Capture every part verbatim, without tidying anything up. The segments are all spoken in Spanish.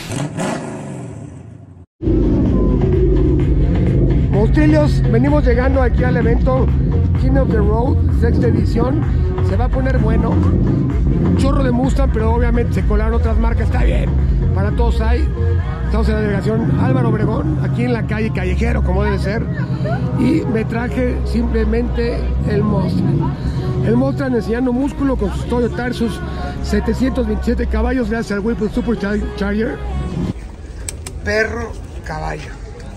Monstrillos, venimos llegando aquí al evento King of the Road, sexta edición. Se va a poner bueno. Un chorro de Mustang, pero obviamente se colaron otras marcas. Está bien, para todos hay. Estamos en la delegación Álvaro Obregón, aquí en la calle Callejero, como debe ser. Y me traje simplemente el Mustang. El Mustang enseñando músculo con sus Toyota, sus setecientos veintisiete caballos, gracias al Whirlpool Supercharger. Perro, caballo.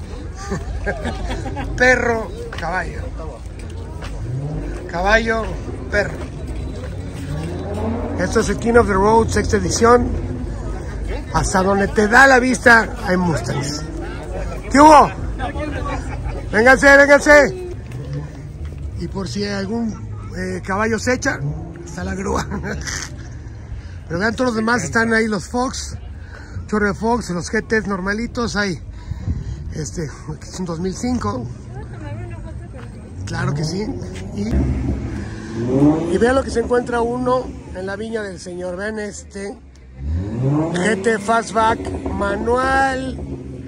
Perro, caballo. Caballo, perro. Esto es el King of the Road, sexta edición. Hasta donde te da la vista hay Mustangs. ¿Qué hubo? Vénganse, vénganse. Y por si algún eh, caballo se echa, está la grúa. Pero vean, todos los demás están ahí, los Fox, chorro de Fox, los G Ts normalitos, hay este, es un dos mil cinco. Claro que sí. Y, y vean lo que se encuentra uno en la viña del señor. Vean este G T Fastback manual.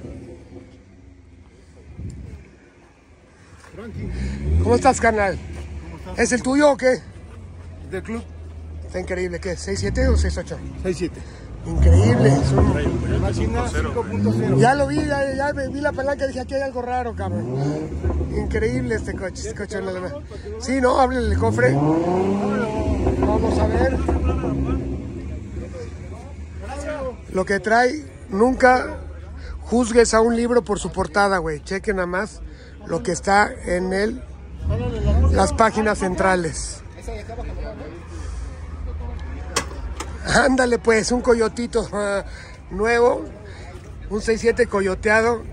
¿Cómo estás, carnal? ¿Cómo estás? ¿Es el tuyo o qué? ¿Del club? Está increíble. ¿Qué? ¿seis siete o seis ocho? seis siete. Increíble. Es un... Máquina cinco punto cero. Ya lo vi, ya, ya vi la palanca y dije, aquí hay algo raro, cabrón. Increíble este coche. Este coche no le va. Sí, ¿no? Ábrele el cofre. Vamos a ver. Lo que trae, nunca juzgues a un libro por su portada, güey. Chequen nada más lo que está en el, las páginas centrales. Ándale pues, un coyotito uh, nuevo, un seis siete coyoteado.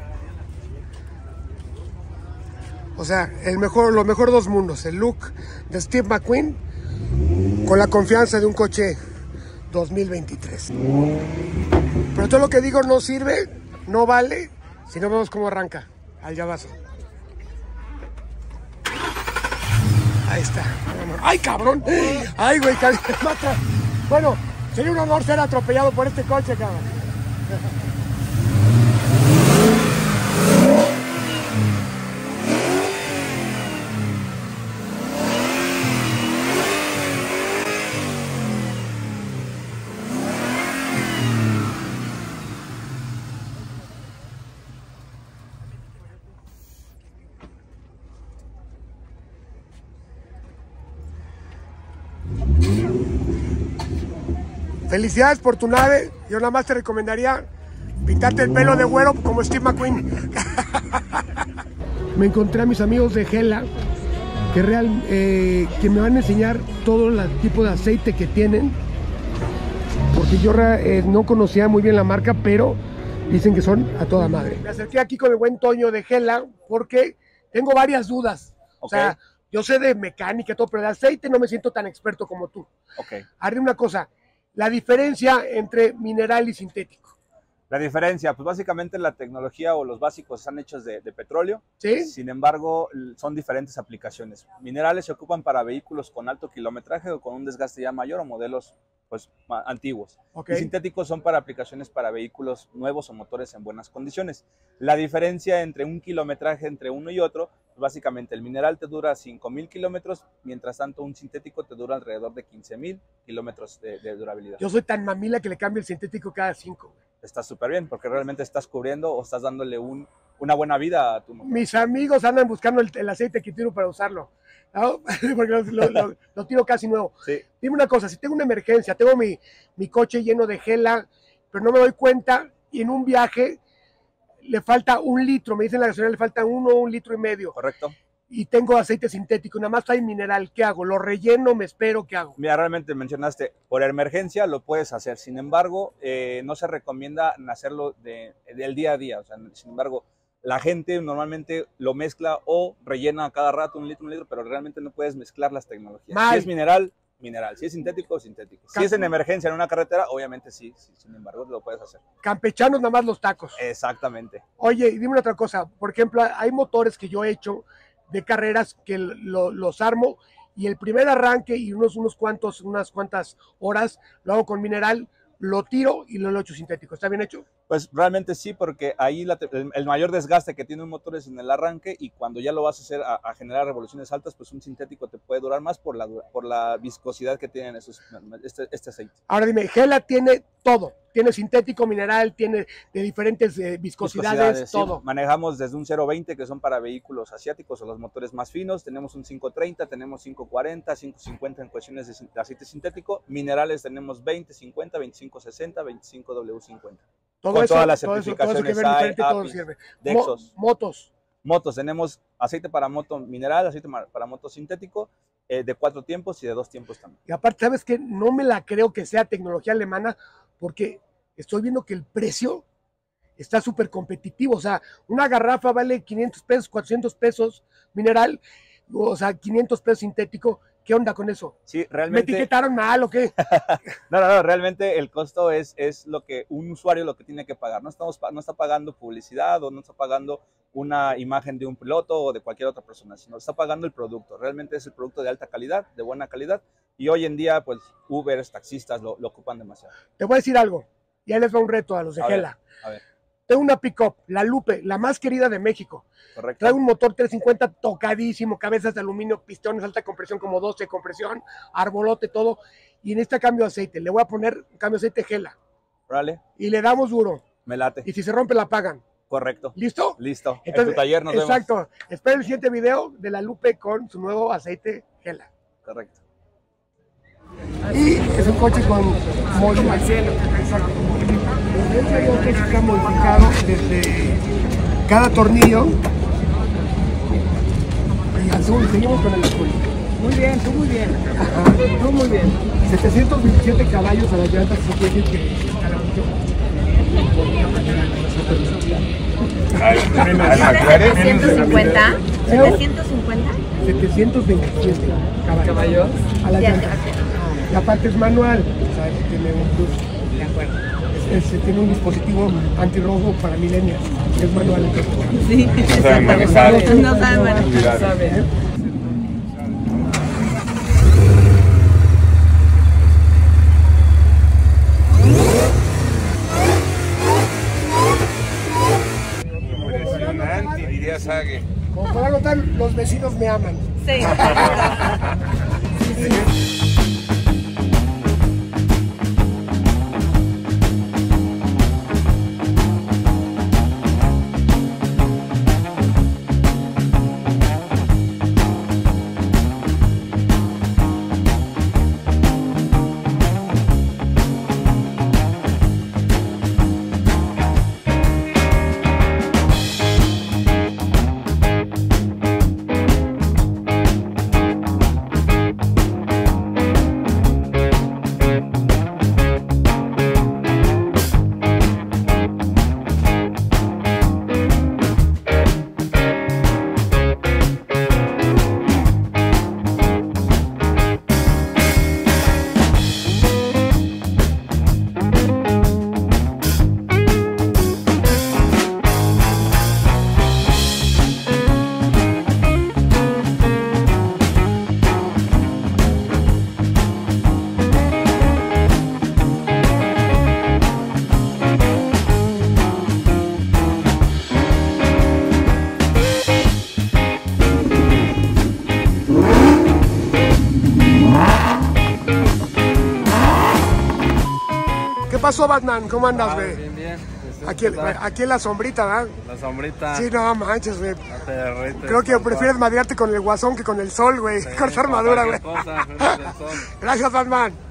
O sea, el mejor, lo mejor de dos mundos, el look de Steve McQueen con la confianza de un coche dos mil veintitrés. Pero todo lo que digo no sirve, no vale, si no vemos cómo arranca al llavazo. Ahí está. ¡Ay, cabrón! ¡Ay, güey! ¡Mata! Bueno, sería un honor ser atropellado por este coche, cabrón. Felicidades por tu nave. Yo nada más te recomendaría pintarte el pelo de güero como Steve McQueen. Me encontré a mis amigos de Gela que, real, eh, que me van a enseñar todo el tipo de aceite que tienen, porque yo eh, no conocía muy bien la marca, pero dicen que son a toda madre. Me acerqué aquí con el buen Toño de Gela porque tengo varias dudas. Okay. O sea, yo sé de mecánica y todo, pero de aceite no me siento tan experto como tú. Okay. Haré una cosa. La diferencia entre mineral y sintético. La diferencia, pues básicamente la tecnología o los básicos están hechos de, de petróleo. ¿Sí? Sin embargo, son diferentes aplicaciones. Minerales se ocupan para vehículos con alto kilometraje o con un desgaste ya mayor o modelos pues antiguos. Okay. Y sintéticos son para aplicaciones para vehículos nuevos o motores en buenas condiciones. La diferencia entre un kilometraje entre uno y otro, pues básicamente el mineral te dura cinco mil kilómetros, mientras tanto un sintético te dura alrededor de quince mil kilómetros de, de durabilidad. Yo soy tan mamila que le cambio el sintético cada cinco. Está súper bien, porque realmente estás cubriendo o estás dándole un, una buena vida a tu motor. Mis amigos andan buscando el, el aceite que tiro para usarlo, ¿no? Porque lo, lo, lo, lo tiro casi nuevo. Sí. Dime una cosa, si tengo una emergencia, tengo mi, mi coche lleno de Gela, pero no me doy cuenta y en un viaje le falta un litro, me dicen la gasolina le falta uno, un litro y medio. Correcto. Y tengo aceite sintético, nada más hay mineral, ¿qué hago? ¿Lo relleno, me espero, qué hago? Mira, realmente mencionaste, por emergencia lo puedes hacer, sin embargo, eh, no se recomienda hacerlo de, del día a día, o sea, sin embargo, la gente normalmente lo mezcla o rellena cada rato un litro, un litro, pero realmente no puedes mezclar las tecnologías. Mal. Si es mineral, mineral, si es sintético, sintético. Si es en emergencia en una carretera, obviamente sí, sí, sin embargo, lo puedes hacer. Campechanos nada más los tacos. Exactamente. Oye, y dime otra cosa, por ejemplo, hay motores que yo he hecho de carreras que lo, los armo y el primer arranque y unos, unos cuantos, unas cuantas horas lo hago con mineral, lo tiro y lo, lo hecho sintético. ¿Está bien hecho? Pues realmente sí, porque ahí la, el, el mayor desgaste que tiene un motor es en el arranque, y cuando ya lo vas a hacer a, a generar revoluciones altas, pues un sintético te puede durar más por la, por la viscosidad que tienen esos, este, este aceite. Ahora dime, Hella tiene todo. Tiene sintético, mineral, tiene de diferentes eh, viscosidades, viscosidades, todo. Sí. Manejamos desde un cero veinte, que son para vehículos asiáticos o los motores más finos. Tenemos un cinco treinta, tenemos cinco cuarenta, cinco cincuenta en cuestiones de aceite sintético. Minerales tenemos veinte cincuenta, veinticinco sesenta, veinticinco W cincuenta. Todo Con eso, todas las todo certificaciones eso, todo eso que A I, A P I, sirve. Dexos. Mo motos. Motos, tenemos aceite para moto mineral, aceite para moto sintético, eh, de cuatro tiempos y de dos tiempos también. Y aparte, ¿sabes qué? No me la creo que sea tecnología alemana, porque estoy viendo que el precio está súper competitivo. O sea, una garrafa vale quinientos pesos, cuatrocientos pesos mineral, o sea, quinientos pesos sintético. ¿Qué onda con eso? Sí, realmente. ¿Me etiquetaron mal o qué? no, no, no, realmente el costo es, es lo que un usuario lo que tiene que pagar. No, estamos, no está pagando publicidad o no está pagando una imagen de un piloto o de cualquier otra persona, sino está pagando el producto. Realmente es el producto de alta calidad, de buena calidad, y hoy en día, pues, Uber, taxistas lo, lo ocupan demasiado. Te voy a decir algo, ya les va un reto a los de Hella. A ver. Tengo una pick-up, la Lupe, la más querida de México. Correcto. Trae un motor trescientos cincuenta tocadísimo, cabezas de aluminio, pistones, alta compresión, como doce de compresión, arbolote, todo. Y en este cambio de aceite, le voy a poner un cambio de aceite Hella. Vale. Y le damos duro. Me late. Y si se rompe, la pagan. Correcto. ¿Listo? Listo. Entonces, en tu taller nos exacto. vemos. Exacto. Espera el siguiente video de la Lupe con su nuevo aceite Hella. Correcto. Y es un coche con modificación. Exacto. Este coche está modificado desde cada tornillo. Y azul, seguimos con el azul. Muy bien, tú muy bien. Ajá. Tú muy bien. setecientos veintisiete caballos a las llantas, se quiere decir que instala mucho. setecientos cincuenta. setecientos cincuenta. setecientos veintisiete caballos. Caballos. A las Ya, llantas. Y aparte es manual, o sea, tiene un plus. De acuerdo. Es, es, tiene un dispositivo antirrobo para millennials. Es manual. Sí, No saben manejar. No saben manejar. Sabe. Impresionante, diría Sage. Como podrán notar, los vecinos me aman. Sí. ¿Qué pasó, Batman? ¿Cómo andas, güey? Ah, bien, bien. Aquí, aquí en la sombrita, ¿verdad? La sombrita. Sí, no manches, güey. No te derrites. Creo que prefieres madrearte con el guasón que con el sol, güey. Sí, con esa armadura, güey. cualquier cosa, frente al sol. Gracias, Batman.